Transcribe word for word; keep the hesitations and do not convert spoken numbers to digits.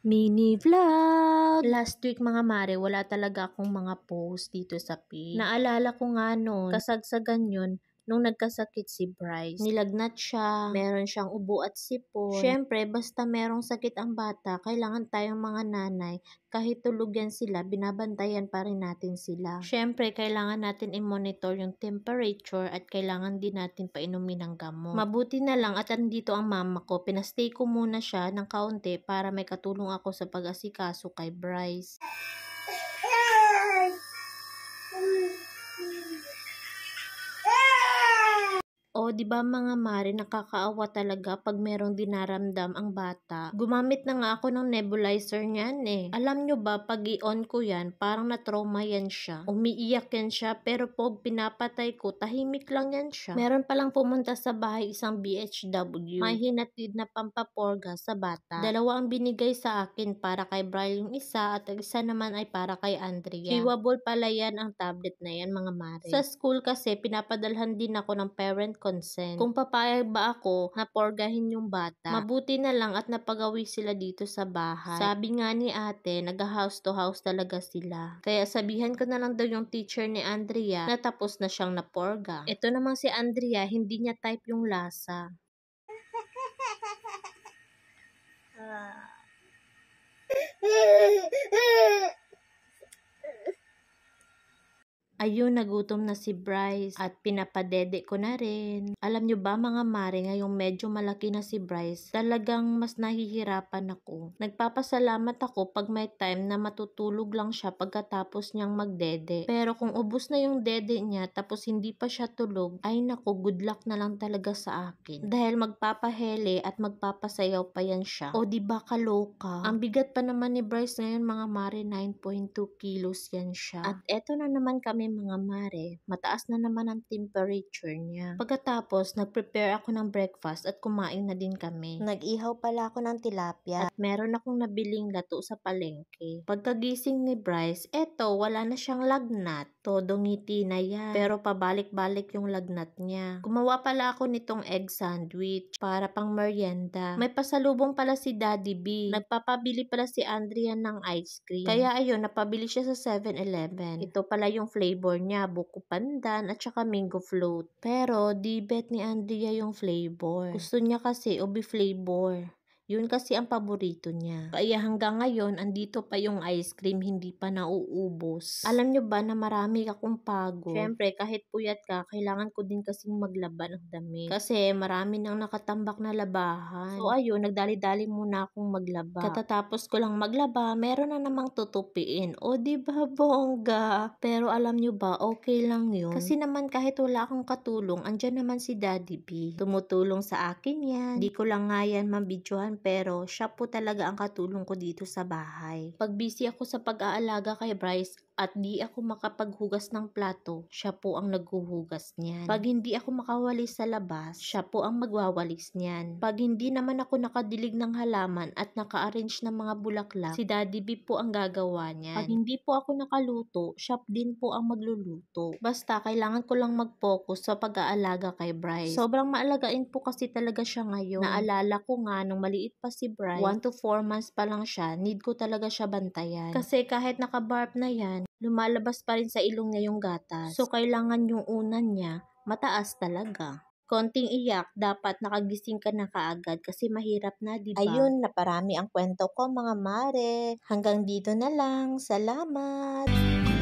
Mini vlog! Last week mga mare, wala talaga akong mga post dito sa page. Naalala ko nga noon, kasagsagan yun, nung nagkasakit si Bryce. Nilagnat siya, meron siyang ubo at sipon. Syempre, basta merong sakit ang bata, kailangan tayong mga nanay, kahit tulog yan sila, binabantayan pa rin natin sila. Syempre, kailangan natin i-monitor yung temperature at kailangan din natin painumin ng gamot. Mabuti na lang at andito ang mama ko, pinastay ko muna siya ng kaunti para may katulong ako sa pag-asikaso kay Bryce. O, di ba mga mare, nakakaawa talaga pag merong dinaramdam ang bata. Gumamit na nga ako ng nebulizer niyan eh. Alam nyo ba, pag i-on ko yan, parang na-trauma yan siya. Umiiyak yan siya, pero pag pinapatay ko, tahimik lang yan siya. Meron palang pumunta sa bahay isang B H W. May hinatid na pampaporga sa bata. Dalawa ang binigay sa akin para kay Brian yung isa at ang isa naman ay para kay Andrea. Chewable pala yan ang tablet na yan mga mare. Sa school kasi, pinapadalhan din ako ng parent consent. Kung papayag ba ako na porgahin yung bata, mabuti na lang at napagawi sila dito sa bahay. Sabi nga ni ate, nag-house to house talaga sila. Kaya sabihan ko na lang daw yung teacher ni Andrea na tapos na siyang naporga. Ito namang si Andrea, hindi niya type yung lasa. Ayun, nagutom na si Bryce at pinapadede ko na rin. Alam nyo ba mga mare, ngayong medyo malaki na si Bryce, talagang mas nahihirapan ako. Nagpapasalamat ako pag may time na matutulog lang siya pagkatapos niyang magdede. Pero kung ubos na yung dede niya tapos hindi pa siya tulog, ay naku, good luck na lang talaga sa akin. Dahil magpapahele at magpapasayaw pa yan siya. O diba kaloka? Ang bigat pa naman ni Bryce ngayon mga mare, nine point two kilos yan siya. At eto na naman kami mga mare, mataas na naman ang temperature niya. Pagkatapos, nag-prepare ako ng breakfast at kumain na din kami. Nag-ihaw pala ako ng tilapia at meron akong nabiling lato sa palengke. Pagkagising ni Bryce, eto, wala na siyang lagnat. Todo ngiti na yan. Pero pabalik-balik yung lagnat niya. Gumawa pala ako nitong egg sandwich para pang merienda. May pasalubong pala si Daddy B. Nagpapabili pala si Andrea ng ice cream. Kaya ayun, napabili siya sa seven eleven. Ito pala yung flavor niya, buko pandan at saka mango float. Pero di bet ni Andrea yung flavor. Gusto niya kasi ube flavor. Yun kasi ang paborito niya. Kaya hanggang ngayon, andito pa yung ice cream, hindi pa nauubos. Alam nyo ba na marami akong pagod? Siyempre, kahit puyat ka, kailangan ko din kasing maglaban ng damit. Kasi marami nang nakatambak na labahan. So ayun, nagdali-dali muna akong maglaba. Katatapos ko lang maglaba, meron na namang tutupiin. O diba bongga? Pero alam nyo ba, okay lang yun. Kasi naman kahit wala akong katulong, andyan naman si Daddy B. Tumutulong sa akin yan. Di ko lang nga yan mabidyohan, pero siya po talaga ang katulong ko dito sa bahay. Pag busy ako sa pag-aalaga kay Bryce at di ako makapaghugas ng plato, siya po ang naghuhugas niyan. Pag hindi ako makawalis sa labas, siya po ang magwawalis niyan. Pag hindi naman ako nakadilig ng halaman at naka-arrange ng mga bulaklak, si Daddy B po ang gagawa niyan. Pag hindi po ako nakaluto, siya din po ang magluluto. Basta kailangan ko lang mag-focus sa pag-aalaga kay Bryce. Sobrang maalagain po kasi talaga siya ngayon. Naalala ko nga nung maliit pa si Bryce, one to four months pa lang siya, need ko talaga siya bantayan. Kasi kahit naka-barb na yan, lumalabas pa rin sa ilong niya yung gatas. So, kailangan yung unan niya, mataas talaga. Konting iyak, dapat nakagising ka na kaagad kasi mahirap na, diba? Ayun, naparami ang kwento ko mga mare. Hanggang dito na lang. Salamat!